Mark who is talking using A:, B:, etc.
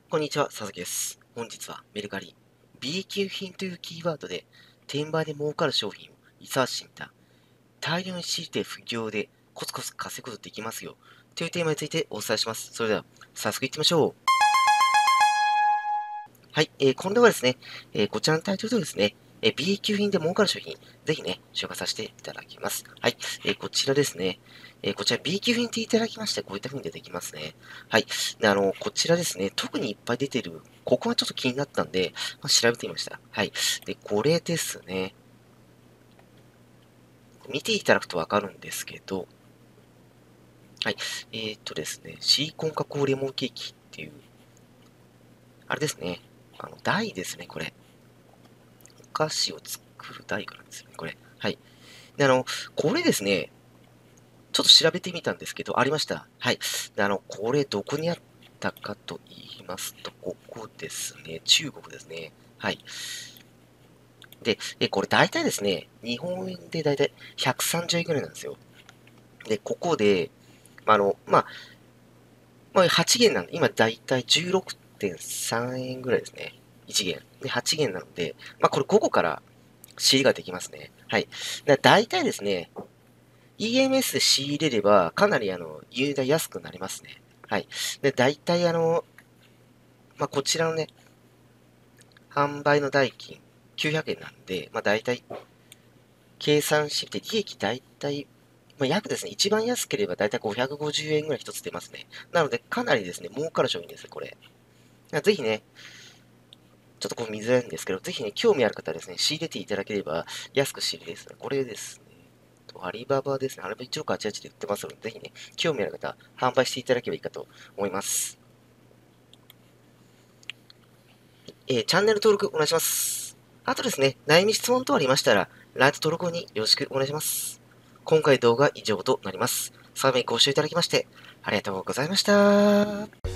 A: こんにちは、佐々木です。本日はメルカリ B 級品というキーワードで転売で儲かる商品をリサーチしてみた。大量に仕入れて不業でコツコツ稼ぐことできますよというテーマについてお伝えします。それでは早速いってみましょう。はい、今度はですね、こちらのタイトルとですね、B 級品で儲かる商品、ぜひね、紹介させていただきます。はい、こちらですね、こちら B 級品っていただきまして、こういった風に出てきますね。はい、でこちらですね、特にいっぱい出てる、ここはちょっと気になったんで、調べてみました。はい、で、これですね、見ていただくとわかるんですけど、はい、ですね、シリコン加工レモンケーキっていう、あれですね、台ですね、これ。お菓子を作る台からですよね、これ。はい。で、これですね、ちょっと調べてみたんですけど、ありました。はい。で、これどこにあったかと言いますと、ここですね。中国ですね。はい。で、これ大体ですね、日本円で大体130円ぐらいなんですよ。で、ここで、8元なんで、今大体16.3円ぐらいですね。1元。で、8元なので、これ午後から仕入れができますね。はい。大体ですね、EMS で仕入れれば、かなり輸入が安くなりますね。はい。で、大体こちらのね、販売の代金900円なんで、大体計算して利益大体、約ですね、一番安ければ大体550円ぐらい一つ出ますね。なので、かなりですね、儲かる商品ですね、これ。ぜひね、ちょっとこう見づらいんですけど、ぜひね、興味ある方はですね、仕入れていただければ安く仕入れですね。これですね。アリババですね。アリババ1688で売ってますので、ぜひね、興味ある方、販売していただければいいかと思います。チャンネル登録お願いします。あとですね、悩み質問等ありましたら、ライト登録によろしくお願いします。今回動画以上となります。最後までご視聴いただきまして、ありがとうございました。